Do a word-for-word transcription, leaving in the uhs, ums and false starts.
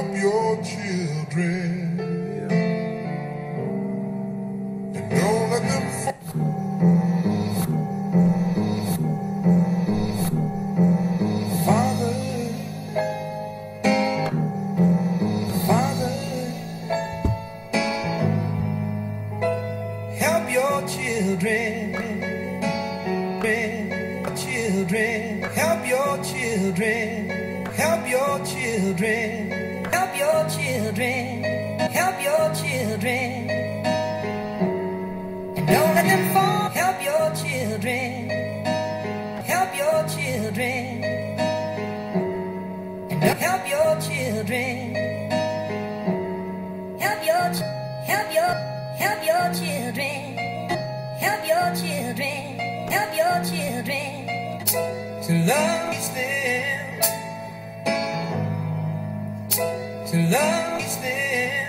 help your children. And don't let them fall. Father, Father, help your children. Children, help your children. Help your children. Help your children. Help your children. And don't let them fall. Help your children. Help your children. And help your children. Help your help your help your children. Help your children. Help your children to love them. To love them.